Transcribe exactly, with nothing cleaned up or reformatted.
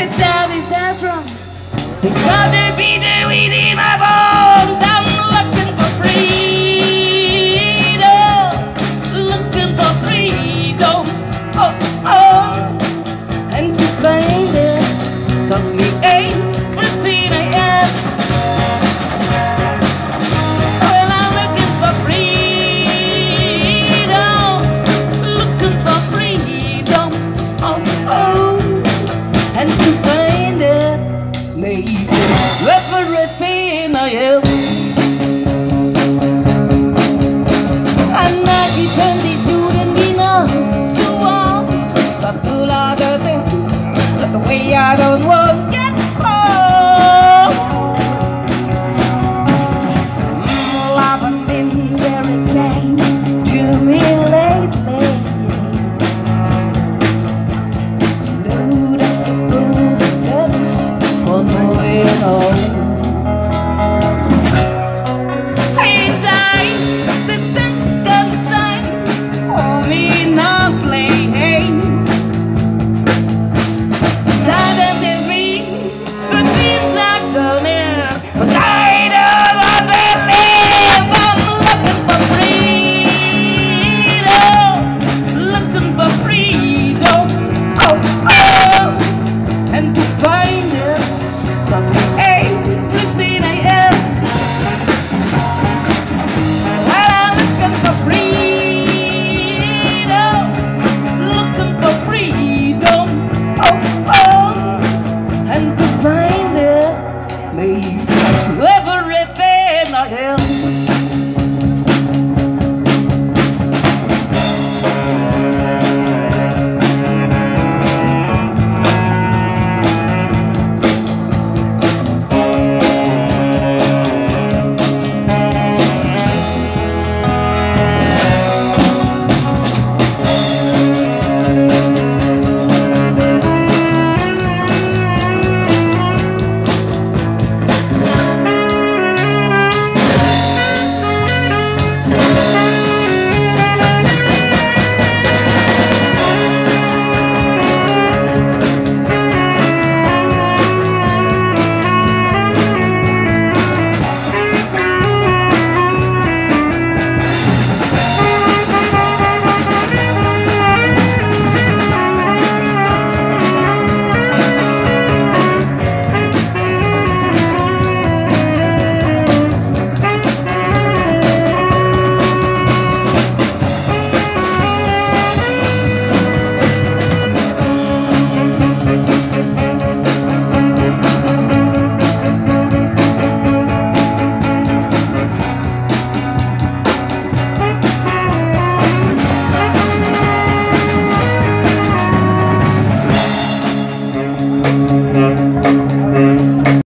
it's down these wrong. Because they beat the weed in my bones. I'm looking for freedom, looking for freedom. Oh, oh, and to find it cost me everything I am. Well, I'm looking for freedom, looking for freedom. Oh, oh, and to find it, maybe everything I am. And I pretend it shouldn't be known to all, but pull out the thing, the way I don't want.